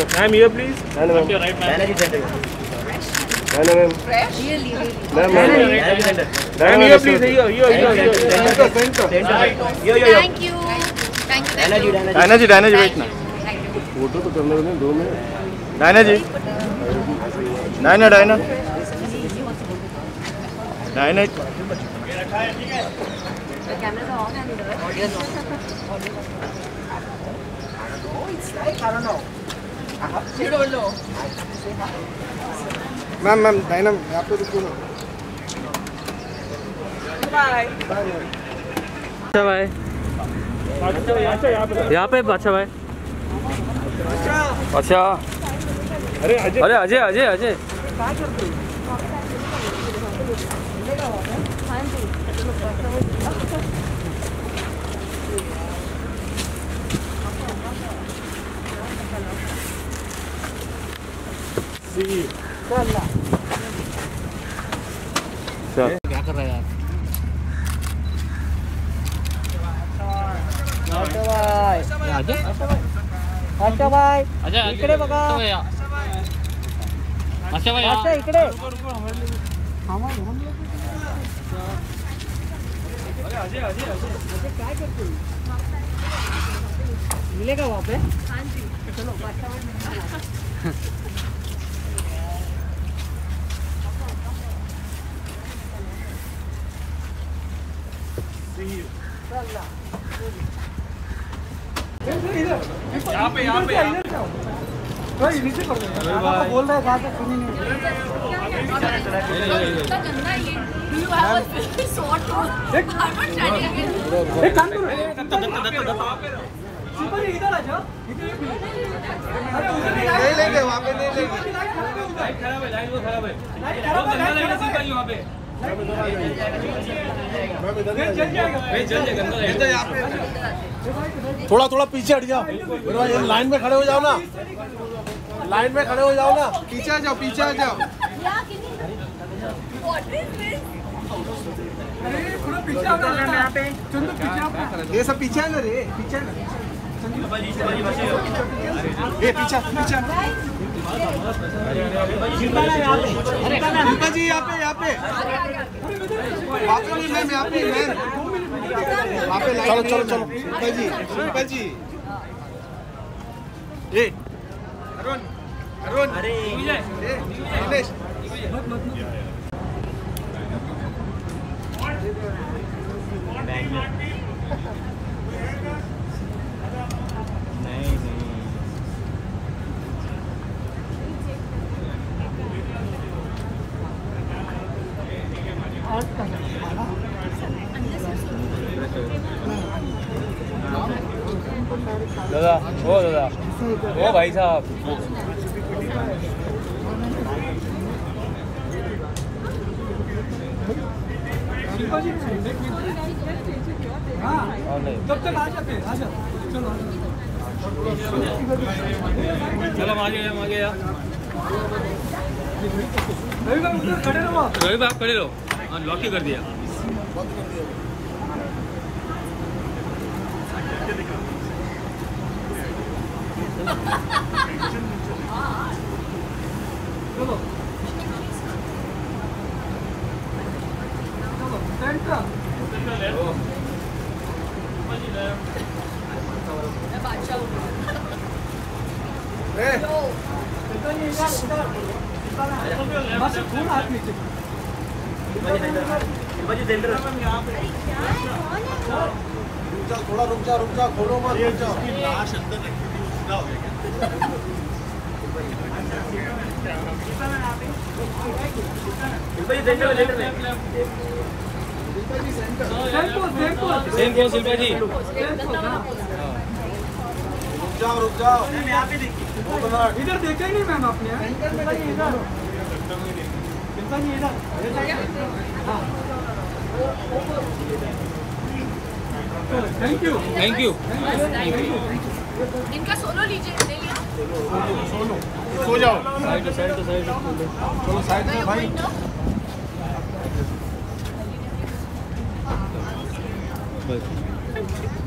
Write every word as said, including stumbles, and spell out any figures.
Ma'am here please. Ma'am Dynamic center. Ma'am Fresh? Really, really. Ma'am Dynamic center. Ma'am here please. here here here Center. Center. Yo yo yo. Thank you. Thank you. Dynamic dynamic. Diana ji Diana ji Thank बैठना you. Thank you. Photo तो करने में दो minute Diana ji Diana Diana Diana The cameras are on and the audio is on. Ma'am ma'am Diana आप तो रुको ना Bye. अच्छा भाई यहाँ पे अच्छा भाई अच्छा अरे अजय अरे अजय अजय अजय क्या कर रहा है यार अच्छा भाई अजय इकडे बघा अच्छा भाई अच्छा इकडे काय करतो मिलेगा वहाँ पे हाँ जी. चलो यहाँ पे यहाँ पे नीचे बोल रहा है बात सुनी नहीं इतना गंदा है ये. Do you have a short road? I'm not standing again. एक काम करो सिंपल इधर आ जाओ अरे उधर नहीं लेंगे वहाँ पे नहीं लेंगे लाइट खराब है लाइट वो खराब है लाइट खराब है लाइट सिंपल वहाँ पे थोड़ा थोड़ा पीछे हट जाओ लाइन में खड़े हो जाओ ना लाइन में खड़े हो जाओ ना पीछे आ जाओ पीछे आ जाओ What is this? अरे थोड़ा पीछे आओ ना यहाँ पे चंदू पीछे आओ ये सब पीछे है ना रे पीछे है ना ये पीछे पीछे शिल्पा जी यहाँ पे यहाँ पे वहाँ पे नहीं मैम यहाँ पे मैम वहाँ पे चलो चलो चलो शिल्पा जी शिल्पा जी ये अरुण अरुण अरे दिनेश दादा ओ दादा ओ भाई साहब तब तक आ जाते आ जाओ चलो चलो आगे आगे यार रवि भाई उधर खड़े रहो रवि भाई आप खड़े रहो हाँ लॉक ही कर दिया चलो चलो सेंटर मैं बादशाह हूँ. ए Yo. इधर नहीं इधर उधर बस थोड़ा हाथ नीचे रुक जाओ थोड़ा रुक जाओ रुक जाओ खोलो मत रुक जाओ लाश अंदर सेम को शिल्पा जी रुक जाओ रुक जाओ इधर देखा ही नहीं मैम आपने इधर थैंक यू थैंक यू इनका सोलो लीजिए ले लिया. सो जाओ side to side to side चलो साइड में भाई बस